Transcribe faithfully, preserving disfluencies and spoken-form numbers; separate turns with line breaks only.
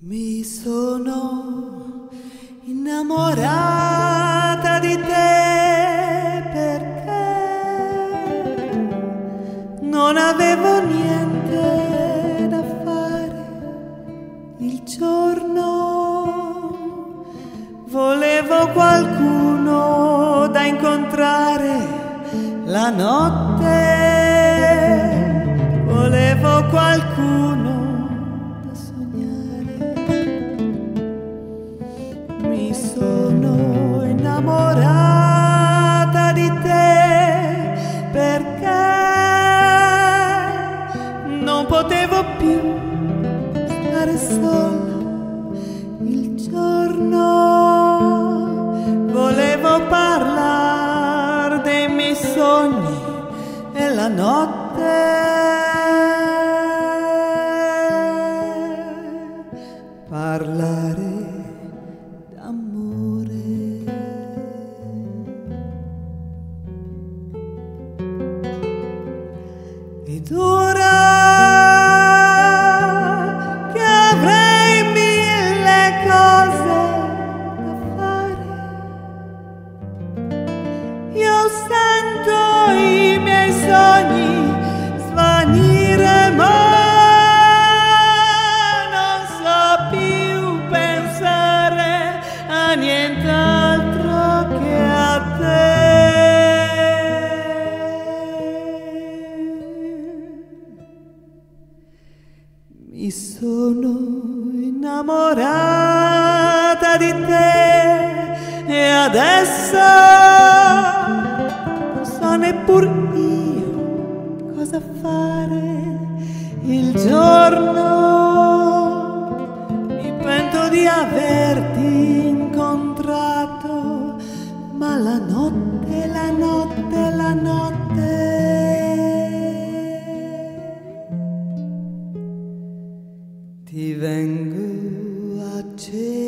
Mi sono innamorata di te perché non avevo niente da fare il giorno, volevo qualcuno da incontrare la notte, volevo qualcuno da sognare. Mi sono innamorata di te perché non potevo più stare sola il giorno, volevo parlare dei miei sogni e la notte parlare d'amore. Ed ora che avrei mille cose da fare, io sento i miei sogni svanire, ma non so più pensare a nient'altro che a te. Mi sono innamorata di te e adesso non so neppur io cosa fare il giorno. Mi pento di averti incontrato, ma la notte, la notte, la notte ti vengo a cercare.